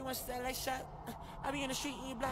wanna style like shot. I be in the street and you block.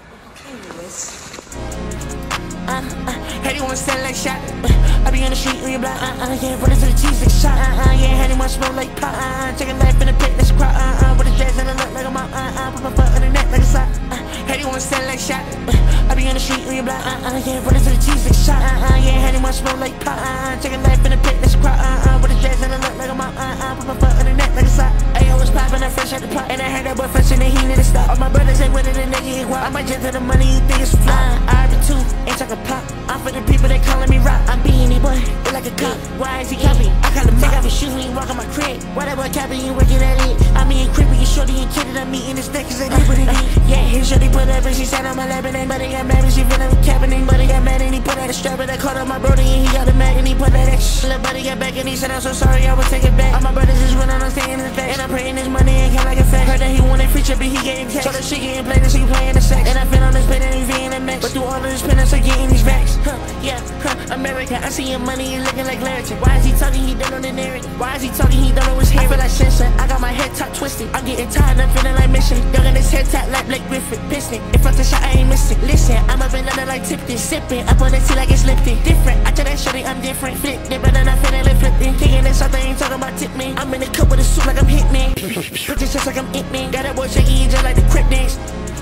Hey, you wanna style like shot. I be in the street and you block. Yeah, run into the cheese like shot. Yeah, Henny wanna smoke like pot. Take a knife in the pit, let's cry. With a dress and a look like a mop. Put my foot on the neck like a sock. Hey, you wanna style like shot. I be in the street and you block. Yeah, run into the cheese like shot. Yeah, Henny wanna smoke like pot. Take a knife in the pit, let's cry. With a dress and a look like a mop. Put my foot on the neck like a sock. Hey, I was popping that fresh at the pot. And I heard that boy fresh and he need to stop. All my brothers ain't with it and they get wild. I might just to the money, you think it's fly. I be too, ain't talking pop. I'm for the people that calling me rock. I'm beanie boy, they like a cop. Why is he copy? I call him take off his shoes when he walk on my crib. Why that boy capping, you working at it? I mean creepy, you shorty and kidding. I'm eating his neck cause they did what he did. Yeah, his shorty put up and she sat on my lap and then buddy got mad and she feeling with capping. Buddy got mad and he put out a strap and I caught up my brody and he got a mag and he put that extra. Little buddy got back and he said I'm so sorry, I will take it back. All my brothers is running on staying in his back. And I'm praying his money ain't count like a fact. Heard that he wanted free trip but he getting cash. So the shit getting played and she playing the sex. And I feel on this pen and he being a max. But through all of this pen I start getting these racks. America, I see your money, you looking like Larry. Why is he talking, he don't know the narrative? Why is he talking, he don't know his hair? I feel like Simpson, I got my head top twisted. I'm getting tired, I'm feeling like mission. Young in his head top like Blake Griffin. Piston, if I the shot, I ain't missing. Listen, I'm up in London like Tipton. Sipping, up on the tea like it's lifted. Different, I tell that shorty I'm different. Flip, they better not feeling like flipping. Kicking this out, they ain't talking about tip me. I'm in the cup with a suit like I'm Hitman. Put this chest like I'm It Man. Got that boy shaking just like the Crip dance.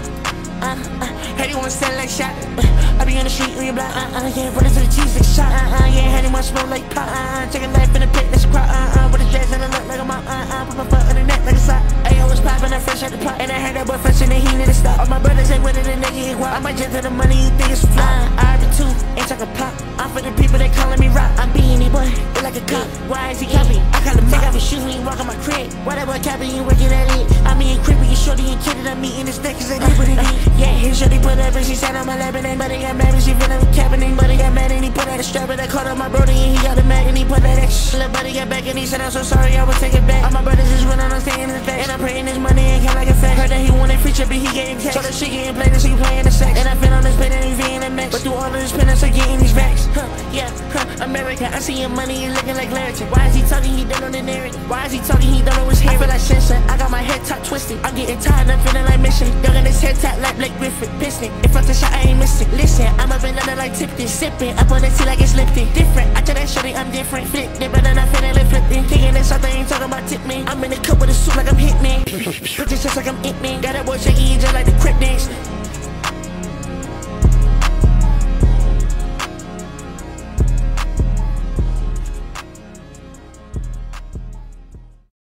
Hey, you wanna stand like shot. I be on the street when you block. Yeah, run into the cheese like shot. Yeah, Henny wanna smoke like pot. Take a knife in the pit, let's cry. With a dress and a look like a mop. Put my foot on the neck like a sock. Hey, I was popping that fresh at the pot. And I heard that boy fresh and then he need to stop. All my brothers ain't with it and they get wild. I might just to the money, you think it's fly. I be too, ain't talking pop. I'm for the people that calling me rock. I'm beanie boy, they like a cop. Why is he copy? I call him take off his shoes when he walk on my crib. Why that boy capping, you working at it? I mean creepy, you shorty and kidding. I'm eating his neck cause they did what he did. Yeah, his shorty put up and she sat on my lap and then buddy got mad and she feeling with capping. Buddy got mad and he put out a strap and I caught up my brody and he got a mag and he put that extra. Little buddy got back and he said I'm so sorry, I will take it back. All my brothers is running on staying in his back. And I'm praying his money ain't count like a fact. Heard that he wanted free trip but he getting cash. So the shit getting played and she playing the sex. And I feel on this pen and he being a max. But through all of this pen I start getting these racks. America, I see your money, you looking like Larry. Why is he talking, he don't know the narrative? Why is he talking, he don't know his hair? I feel like Simpson, I got my head top twisted. I'm getting tired, I'm feeling like mission. Young in his head top like Blake Griffin. Piston, if I the shot, I ain't missing. Listen, I'm up in London like Tipton. Sipping, up on the tea like it's lifted. Different, I tell that shorty I'm different. Flip, they better not feeling like flipping. Kicking this out, they ain't talking about tip me. I'm in the cup with a suit like I'm Hitman. Put this chest like I'm It Man. Got that boy shaking just like the Crip dance.